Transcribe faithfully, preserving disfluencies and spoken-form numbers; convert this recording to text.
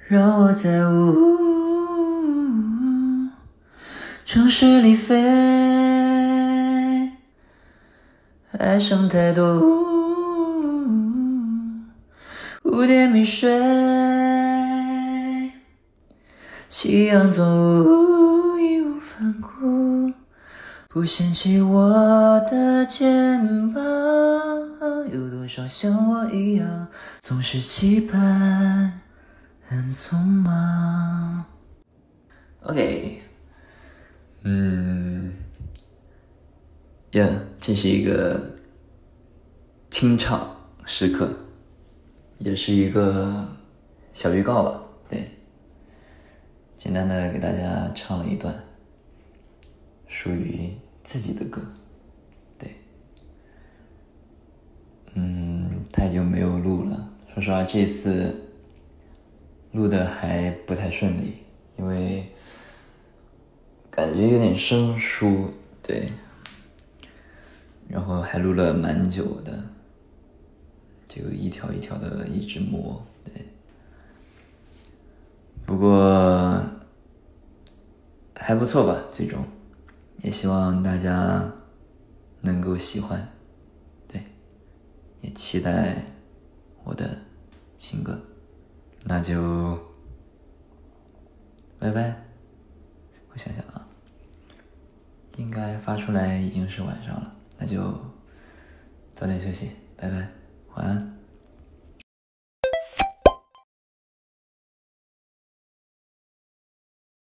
让我在无城市里飞，爱上太多蝴蝶迷睡，夕阳总无义无反顾，不掀起我的肩膀，有多少像我一样，总是期盼很匆忙。 OK， 嗯呀、yeah, 这是一个清唱时刻，也是一个小预告吧。对，简单的给大家唱了一段属于自己的歌。对，嗯，太久没有录了，说实话这次录的还不太顺利，因为感觉有点生疏。对，然后还录了蛮久的，这个一条一条的一直磨。对，不过还不错吧，最终也希望大家能够喜欢。对，也期待我的新歌。那就拜拜。我想想啊，应该发出来已经是晚上了，那就早点休息，拜拜，晚安。